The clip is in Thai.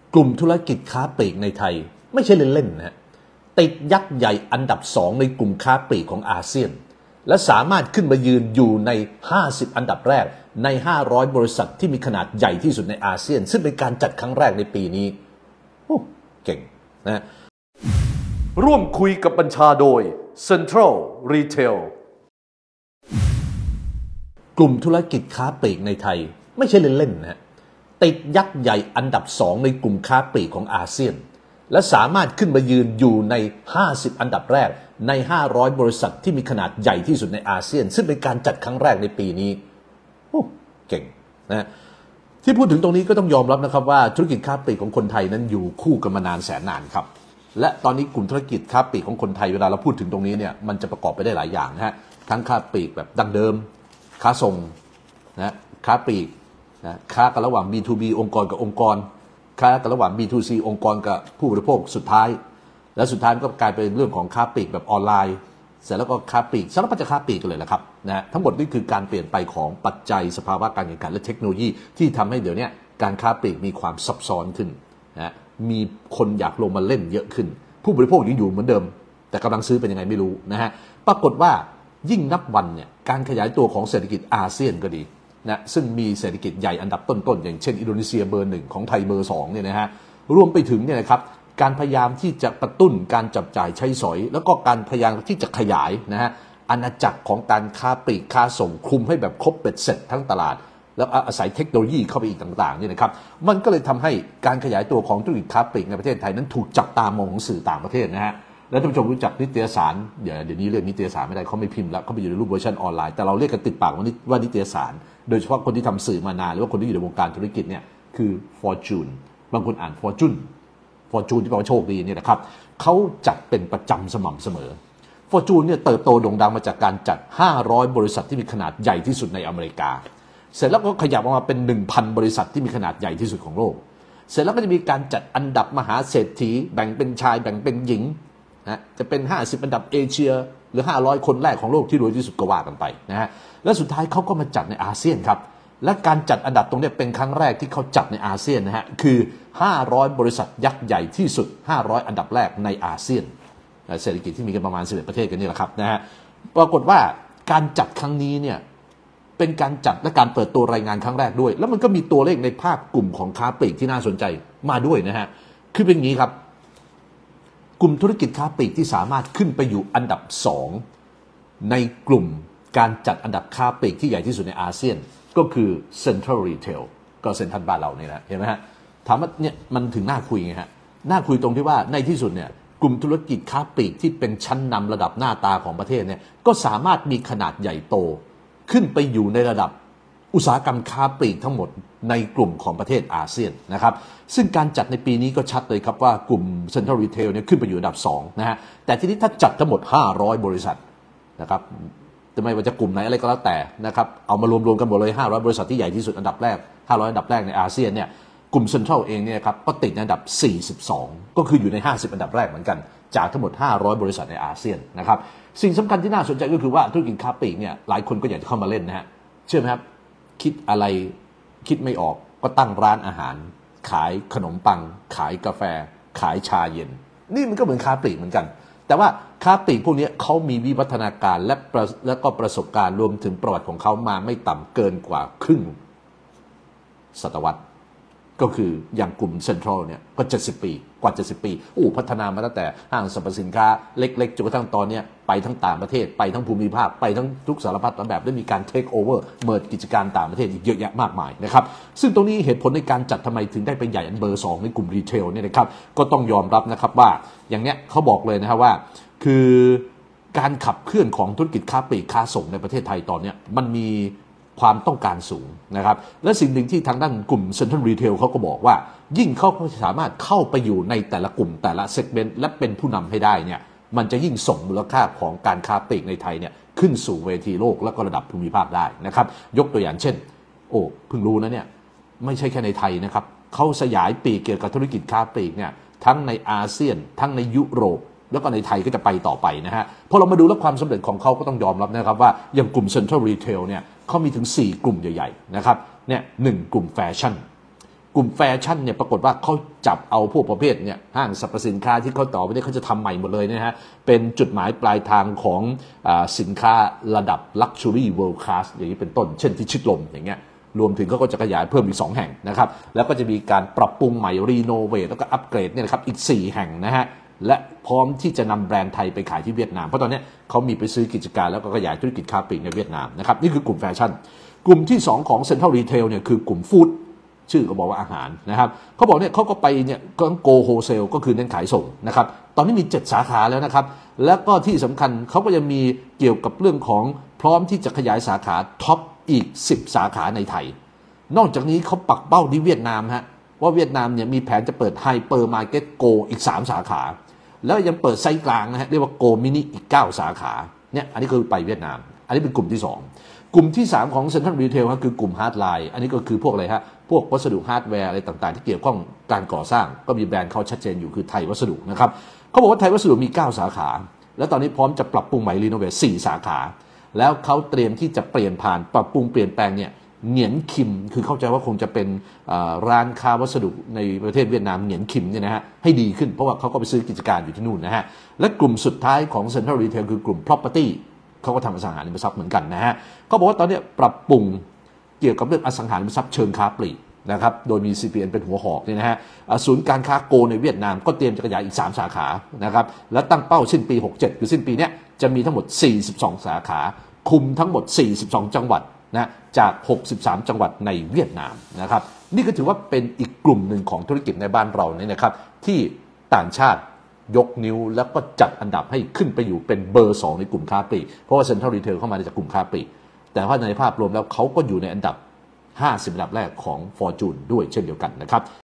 กลุ่มธุรกิจค้าปลีกในไทยไม่ใช่เล่นๆนะติดยักษ์ใหญ่อันดับ2ในกลุ่มค้าปลีกของอาเซียนและสามารถขึ้นมายืนอยู่ใน50อันดับแรกใน500บริษัทที่มีขนาดใหญ่ที่สุดในอาเซียนซึ่งเป็นการจัดครั้งแรกในปีนี้เก่งนะร่วมคุยกับบัญชาโดย Central Retail กลุ่มธุรกิจค้าปลีกในไทยไม่ใช่เล่นๆนะติดยักษ์ใหญ่อันดับ2ในกลุ่มค้าปลีกของอาเซียนและสามารถขึ้นมายืนอยู่ใน50อันดับแรกใน500บริษัทที่มีขนาดใหญ่ที่สุดในอาเซียนซึ่งเป็นการจัดครั้งแรกในปีนี้เก่งนะที่พูดถึงตรงนี้ก็ต้องยอมรับนะครับว่าธุรกิจค้าปลีกของคนไทยนั้นอยู่คู่กันมานานแสนนานครับและตอนนี้กลุ่มธุรกิจค้าปลีกของคนไทยเวลาเราพูดถึงตรงนี้เนี่ยมันจะประกอบไปได้หลายอย่างนะฮะทั้งค้าปลีกแบบดั้งเดิมค้าส่งนะค้าปลีกนะค้ากันระหว่าง B2B องค์กรกับองค์กรค้ากันระหว่าง B2C องค์กรกับผู้บริโภคสุดท้ายและสุดท้ายก็กลายเป็นเรื่องของค้าปลีกแบบออนไลน์เสร็จแล้วก็ค้าปลีกสารพัดจะค้าปลีกกันเลยแหละครับนะทั้งหมดนี่คือการเปลี่ยนไปของปัจจัยสภาวะการแข่งขันและเทคโนโลยีที่ทำให้เดี๋ยวนี้การค้าปลีกมีความซับซ้อนขึ้นนะมีคนอยากลงมาเล่นเยอะขึ้นผู้บริโภคยังอยู่เหมือนเดิมแต่กำลังซื้อเป็นยังไงไม่รู้นะฮะปรากฏว่ายิ่งนับวันเนี่ยการขยายตัวของเศรษฐกิจอาเซียนก็ดีนะซึ่งมีเศรษฐกิจใหญ่อันดับต้นๆอย่างเช่นอินโดนีเซียเบอร์1ของไทยเบอร์2เนี่ยนะฮะรวมไปถึงเนี่ยนะครับการพยายามที่จะกระตุ้นการจับจ่ายใช้สอยแล้วก็การพยายามที่จะขยายนะฮะอาณาจักรของการค้าปลีกค้าส่งคลุมให้แบบครบเป็ดเสร็จทั้งตลาดแล้วอาศัยเทคโนโลยีเข้าไปอีกต่างๆเนี่ยนะครับมันก็เลยทำให้การขยายตัวของธุรกิจค้าปลีกในประเทศไทยนั้นถูกจับตามองของสื่อต่างประเทศนะฮะแล้วท่านผู้ชมรู้จักนิตยสารเดี๋ยวนี้เรียกนิตยสารไม่ได้เขาไม่พิมพ์แล้วเขาไปอยู่ในรูปเวอร์ชันออนไลน์แต่เราเรียกกันติดปากว่านิตยสารโดยเฉพาะคนที่ทำสื่อมานานหรือว่าคนที่อยู่ในวงการธุรกิจเนี่ยคือ Fortune บางคนอ่าน Fortune ที่แปลว่าโชคดีเนี่ยนะครับเขาจัดเป็นประจำสม่ำเสมอ Fortune เนี่ยเติบโตโด่งดังมาจากการจัด500บริษัทที่มีขนาดใหญ่ที่สุดในอเมริกาเสร็จแล้วก็ขยับออกมาเป็น 1,000 บริษัทที่มีขนาดใหญ่ที่สุดของโลกเสร็จแล้วก็จะมีการจัดอันดับมหาเศรษฐีแบ่งเป็นชายแบ่งเป็นหญิงนะจะเป็น50อันดับเอเชียหรือ500คนแรกของโลกที่รวยที่สุดก็ว่ากันไปนะฮะและสุดท้ายเขาก็มาจัดในอาเซียนครับและการจัดอันดับตรงนี้เป็นครั้งแรกที่เขาจัดในอาเซียนนะฮะคือ500บริษัทยักษ์ใหญ่ที่สุด500อันดับแรกในอาเซียนเศรษฐกิจที่มีกันประมาณ11ประเทศกันนี่แหละครับนะฮะปรากฏว่าการจัดครั้งนี้เนี่ยเป็นการจัดและการเปิดตัวรายงานครั้งแรกด้วยแล้วมันก็มีตัวเลขในภาพกลุ่มของค้าปลีกที่น่าสนใจมาด้วยนะฮะคือเป็นอย่างนี้ครับกลุ่มธุรกิจค้าปลีกที่สามารถขึ้นไปอยู่อันดับ2ในกลุ่มการจัดอันดับค้าปลีกที่ใหญ่ที่สุดในอาเซียนก็คือ Central Retail ก็เซ็นทรัลบ้านเรานี่นะเห็นไหมฮะถามว่าเนี่ยมันถึงน่าคุยไงฮะน่าคุยตรงที่ว่าในที่สุดเนี่ยกลุ่มธุรกิจค้าปลีกที่เป็นชั้นนำระดับหน้าตาของประเทศเนี่ยก็สามารถมีขนาดใหญ่โตขึ้นไปอยู่ในระดับอุตสาหกรรมค้าปลีกทั้งหมดในกลุ่มของประเทศอาเซียนนะครับซึ่งการจัดในปีนี้ก็ชัดเลยครับว่ากลุ่ม Central Retail เนี่ยขึ้นไปอยู่อันดับ2นะฮะแต่ทีนี้ถ้าจัดทั้งหมด500บริษัทนะครับจะไม่ว่าจะกลุ่มไหนอะไรก็แล้วแต่นะครับเอามารวมๆกันหมดเลย500บริษัทที่ใหญ่ที่สุดอันดับแรก500อันดับแรกในอาเซียนเนี่ยกลุ่ม Central เองเนี่ยครับก็ติดในอันดับ42ก็คืออยู่ใน50อันดับแรกเหมือนกันจากทั้งหมด500บริษัทในอาเซียนนะครับสิ่งสำคัญที่น่าสนใจก็คือว่าธุรกิจค้าปลีกเนี่ยหลายคนก็อยากจะเข้ามาเล่นนะฮะเชื่อไหมครับคิดอะไรคิดไม่ออกก็ตั้งร้านอาหารขายขนมปังขายกาแฟขายชาเย็นนี่มันก็เหมือนค้าปลีกเหมือนกันแต่ว่าค้าปลีกพวกนี้เขามีวิวัฒนาการและก็ประสบการณ์รวมถึงประวัติของเขามาไม่ต่ำเกินกว่าครึ่งศตวรรษก็คืออย่างกลุ่มเซ็นทรัลเนี่ยก็70ปีกว่า70ปีพัฒนามาตั้งแต่ห้างสรรพสินค้าเล็กๆจนกระทั่งตอนนี้ไปทั้งต่างประเทศไปทั้งภูมิภาคไปทั้งทุกสารพัดแบบได้มีการเทคโอเวอร์เมิร์จกิจการต่างประเทศอีกเยอะแยะมากมายนะครับซึ่งตรงนี้เหตุผลในการจัดทำไมถึงได้เป็นใหญ่อันเบอร์2ในกลุ่มรีเทลเนี่ยนะครับก็ต้องยอมรับนะครับว่าอย่างเนี้ยเขาบอกเลยนะครับว่าคือการขับเคลื่อนของธุรกิจค้าปลีกค้าส่งในประเทศไทยตอนนี้มันมีความต้องการสูงนะครับและสิ่งหนึ่งที่ทางด้านกลุ่ม Central Retail เขาก็บอกว่ายิ่งเขาสามารถเข้าไปอยู่ในแต่ละกลุ่มแต่ละเซกเมนต์และเป็นผู้นำให้ได้เนี่ยมันจะยิ่งส่งมูลค่าของการค้าปลีกในไทยเนี่ยขึ้นสู่เวทีโลกและก็ระดับภูมิภาคได้นะครับยกตัวอย่างเช่นเพิ่งรู้นะเนี่ยไม่ใช่แค่ในไทยนะครับเขาสยายปีกเกี่ยวกับธุรกิจค้าปลีกเนี่ยทั้งในอาเซียนทั้งในยุโรปแล้วก็ในไทยก็จะไปต่อไปนะฮะพอเรามาดูแล้วความสำเร็จของเขาก็ต้องยอมรับนะครับว่าอย่างกลุ่ม Central Retail เนี่ยเขามีถึง4กลุ่มใหญ่ๆนะครับเนี่ย1กลุ่มแฟชั่นกลุ่มแฟชั่นเนี่ยปรากฏว่าเขาจับเอาพวกประเภทเนี่ยห้างสรรพสินค้าที่เขาต่อไปเนี่ยเขาจะทำใหม่หมดเลยนะฮะเป็นจุดหมายปลายทางของสินค้าระดับ Luxury World Class อย่างนี้เป็นต้นเช่นที่ชิดลมอย่างเงี้ยรวมถึงเขาก็จะขยายเพิ่มอีก2แห่งนะครับแล้วก็จะมีการปรับปรุงใหม่รีโนเวทแล้วก็อัปเกรดเนี่ยนะครับอีก4แห่งนะฮะและพร้อมที่จะนำแบรนด์ไทยไปขายที่เวียดนามเพราะตอนนี้เขามีไปซื้อกิจการแล้วก็ขยายธุรกิจค้าปลีกในเวียดนามนะครับนี่คือกลุ่มแฟชั่นกลุ่มที่2ของ Central Retail เนี่ยคือกลุ่มฟู้ดชื่อก็บอกว่าอาหารนะครับเขาบอกเนี่ยเขาก็ไปเนี่ยก็โกโฮเซลก็คือเน้นขายส่งนะครับตอนนี้มี7สาขาแล้วนะครับแล้วก็ที่สำคัญเขาก็จะมีเกี่ยวกับเรื่องของพร้อมที่จะขยายสาขาท็อปอีก10สาขาในไทยนอกจากนี้เขาปักเป้าที่เวียดนามฮะว่าเวียดนามเนี่ยมีแผนจะเปิดไฮเปอร์มาร์เก็ตโกอีก3สาขาแล้วยังเปิดไซต์กลางนะฮะเรียกว่าโกมินิอีก9สาขาเนี่ยอันนี้คือไปเวียดนามอันนี้เป็นกลุ่มที่2กลุ่มที่3ของ Central Retail ก็คือกลุ่มฮาร์ดไลน์อันนี้ก็คือพวกอะไรฮะพวกวัสดุฮาร์ดแวร์อะไรต่างๆที่เกี่ยวข้องการก่อสร้างก็มีแบรนด์เขาชัดเจนอยู่คือไทยวัสดุนะครับเขาบอกว่าไทยวัสดุมี9สาขาแล้วตอนนี้พร้อมจะปรับปรุงใหม่รีโนเวท4สาขาแล้วเขาเตรียมที่จะเปลี่ยนผ่านปรับปรุงเปลี่ยนแปลงเนี่ยเหงียนคิมคือเข้าใจว่าคงจะเป็นร้านค้าวัสดุในประเทศเวียดนามเหงียนคิมเนี่ยนะฮะให้ดีขึ้นเพราะว่าเขาก็ไปซื้อกิจการอยู่ที่นู่นนะฮะและกลุ่มสุดท้ายของ Central Retail คือกลุ่ม property เขาก็ทำอสังหาริมทรัพย์เหมือนกันนะฮะเขาบอกว่าตอนนี้ปรับปรุงเกี่ยวกับเรื่องอสังหาริมทรัพย์เชิงค้าปลีกนะครับโดยมี CPN เป็นหัวหอกเนี่ยนะฮะศูนย์การค้าโกในเวียดนามก็เตรียมจะขยายอีก3สาขานะครับและตั้งเป้าสิ้นปี67คือสิ้นปีนี้จะมีทั้งหมด42สาขาคุมทั้งหมด42จังหวัดนะจาก63จังหวัดในเวียดนามนะครับนี่ก็ถือว่าเป็นอีกกลุ่มหนึ่งของธุรกิจในบ้านเราเนี่ยนะครับที่ต่างชาติยกนิ้วแล้วก็จัดอันดับให้ขึ้นไปอยู่เป็นเบอร์2ในกลุ่มค้าปลีกเพราะว่า Central Retail เข้ามาจากกลุ่มค้าปลีกแต่ว่าในภาพรวมแล้วเขาก็อยู่ในอันดับ50อันดับแรกของ Fortune ด้วยเช่นเดียวกันนะครับ